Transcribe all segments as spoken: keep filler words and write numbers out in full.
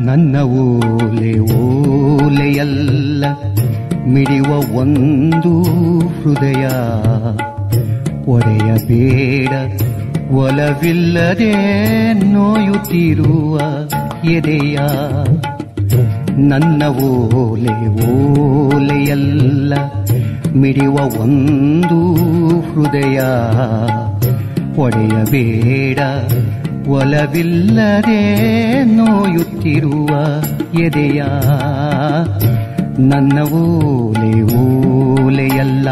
ನನ್ನ ಓಲೆ ಓಲೆಯಲ್ಲ ಮಿಡಿಯುವ ಒಂದು ಹೃದಯ, ಒಡೆಯಬೇಡ ಒಲವಿಲ್ಲದೆ ನೋಯುತ್ತಿರುವ ಎದೆಯ. ನನ್ನ ಓಲೆ ಓಲೆಯಲ್ಲ ಮಿಡಿಯುವ ಒಂದು ಹೃದಯ, ಒಡೆಯಬೇಡ ಒಲವಿಲ್ಲದೆ ನೋಯುತ್ತಿರುವ ಎದೆಯ. ನನ್ನ ಓಲೆ ಓಲೆಯಲ್ಲ.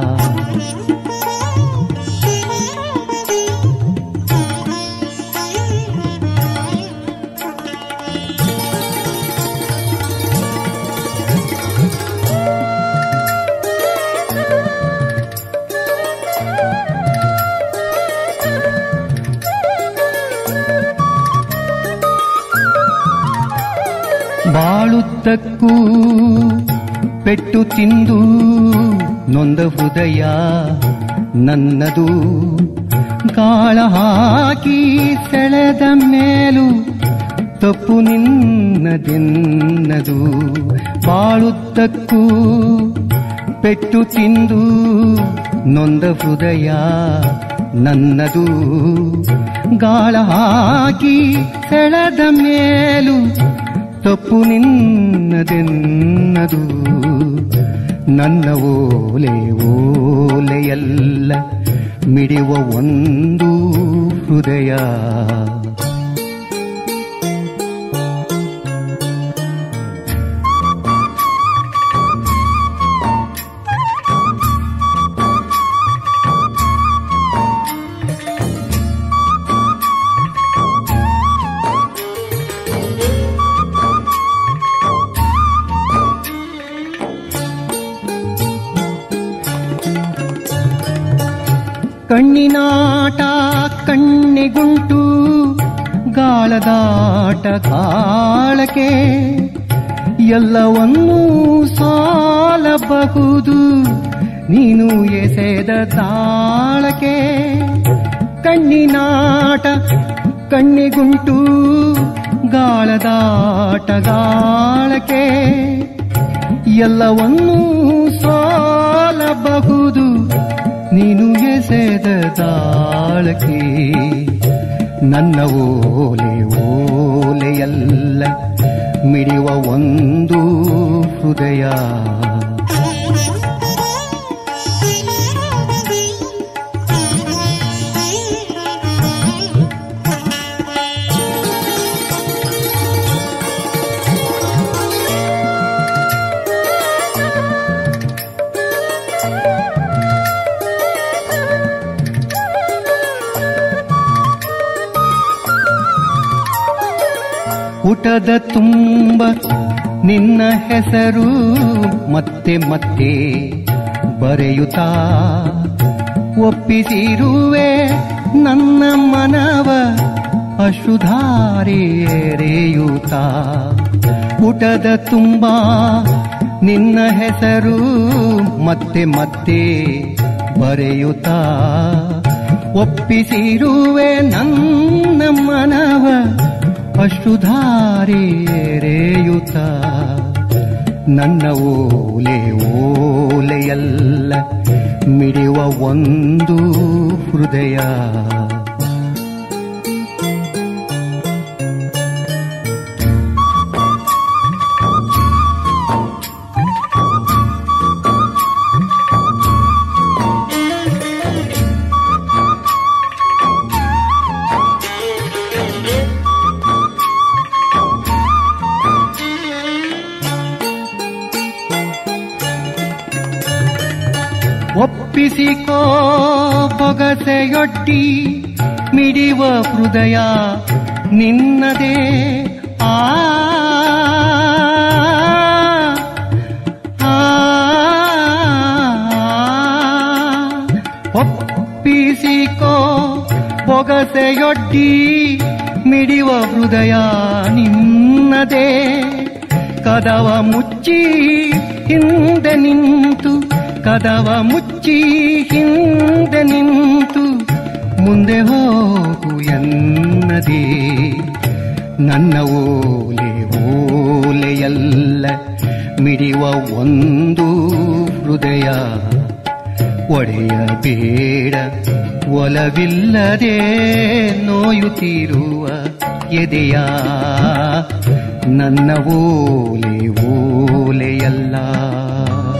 ಬಾಳುತ್ತಕ್ಕೂ ಪೆಟ್ಟು ತಿಂದು ನೊಂದ ಹೃದಯ ನನ್ನದು, ಗಾಳ ಹಾಕಿ ಸೆಳೆದ ಮೇಲೂ ತಪ್ಪು ನಿನ್ನದೆನ್ನದು. ಬಾಳುತ್ತಕ್ಕೂ ಪೆಟ್ಟು ತಿಂದು ನೊಂದ ಹೃದಯ ನನ್ನದು, ಗಾಳ ಹಾಕಿ ಸೆಳೆದ ಮೇಲೂ ತಪ್ಪು ನಿನ್ನದೆನ್ನದು. ನನ್ನ ಓಲೆ ಓಲೆಯಲ್ಲ ಮಿಡಿಯುವ ಒಂದು ಹೃದಯ. ಕಣ್ಣಿನಾಟ ಕಣ್ಣಿಗುಂಟು ಗಾಳದಾಟ ಗಾಳಕ್ಕೆ, ಎಲ್ಲವನ್ನೂ ಸಾಲಬಹುದು ನೀನು ಎಸೆದ ತಾಳಕ್ಕೆ. ಕಣ್ಣಿನಾಟ ಕಣ್ಣಿಗುಂಟು ಗಾಳದಾಟ ಗಾಳಕ್ಕೆ, ಎಲ್ಲವನ್ನೂ ಸಾಲಬಹುದು ನೀನು ಎಸೆದ ತಾಳಕ್ಕೆ. ನನ್ನ ಓಲೆ ಓಲೆಯಲ್ಲ ಮಿಡಿಯುವ ಒಂದು ಹೃದಯ. ಪುಟದ ತುಂಬ ನಿನ್ನ ಹೆಸರು ಮತ್ತೆ ಮತ್ತೆ ಬರೆಯುತ್ತಾ, ಒಪ್ಪಿಸಿರುವೆ ನನ್ನ ಮನವ ಅಶ್ರುಧಾರೆ ಎರೆಯುತ್ತಾ. ಪುಟದ ತುಂಬ ನಿನ್ನ ಹೆಸರು ಮತ್ತೆ ಮತ್ತೆ ಬರೆಯುತ್ತಾ, ಒಪ್ಪಿಸಿರುವೆ ನನ್ನ ಮನವ ಅಶ್ರುಧಾರೆ ಎರೆಯುತ್ತ. ನನ್ನ ಓಲೆ ಓಲೆಯಲ್ಲ ಮಿಡಿಯುವ ಒಂದು ಹೃದಯ. ಒಪ್ಪಿಸಿಕೋ ಬೊಗಸೆಯೊಡ್ಡಿ ಮಿಡಿಯುವ ಹೃದಯ ನಿನ್ನದೇ. ಆ ಒಪ್ಪಿಸಿಕೋ ಬೊಗಸೆಯೊಡ್ಡಿ ಮಿಡಿಯುವ ಹೃದಯ ನಿನ್ನದೇ. ಕದವ ಮುಚ್ಚಿ ಹಿಂದೆ ನಿಂತು, ಕದವ ಮುಚ್ಚಿ ಹಿಂದೆ ನಿಂತು ಮುಂದೆ ಹೋಗು ಎನ್ನದೇ. ನನ್ನ ಓಲೆ ಓಲೆಯಲ್ಲ ಮಿಡಿವ ಒಂದು ಹೃದಯ ಒಡೆಯಬೇಡ ಒಲವಿಲ್ಲದೆ ನೋಯುತ್ತಿರುವ ಎದೆಯ ನನ್ನ ಓಲೆ ಓಲೆಯಲ್ಲ.